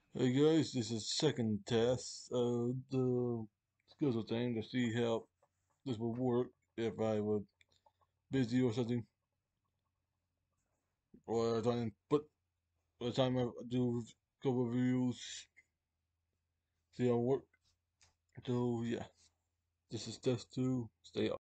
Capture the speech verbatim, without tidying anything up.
Hey guys, this is second test of the schedule thing to see how this would work if I was busy or something, or trying. But by the time I do a couple of reviews, see how it work. So yeah, this is test two. Stay up.